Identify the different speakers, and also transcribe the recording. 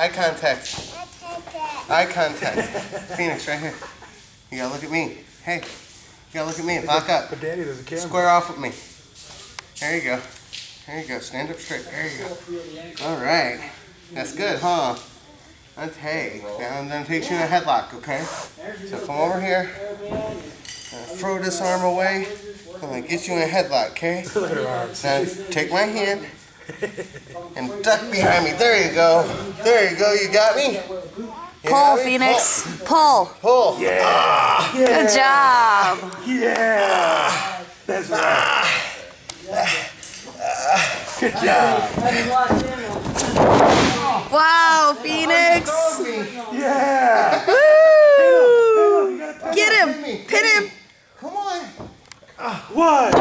Speaker 1: Eye contact. Eye contact. Phoenix, right here. You gotta look at me. Hey, you gotta look at me. Lock up.
Speaker 2: But Daddy, there's a camera.
Speaker 1: Square off with me. There you go. There you go. Stand up straight. There you go. All right. That's good, huh? Okay. Now I'm gonna take you in a headlock, okay? So come over here. Throw this arm away. I'm gonna get you in a headlock, okay? Now take my hand and duck behind me. There you go. There you go. You got me?
Speaker 3: Pull, Phoenix. Pull.
Speaker 1: Pull.
Speaker 2: Yeah.
Speaker 3: Good job.
Speaker 2: Yeah. That's right. Good job.
Speaker 3: Wow, Phoenix.
Speaker 2: Yeah.
Speaker 3: Woo! Get him. Pin him.
Speaker 1: Come on.
Speaker 2: One.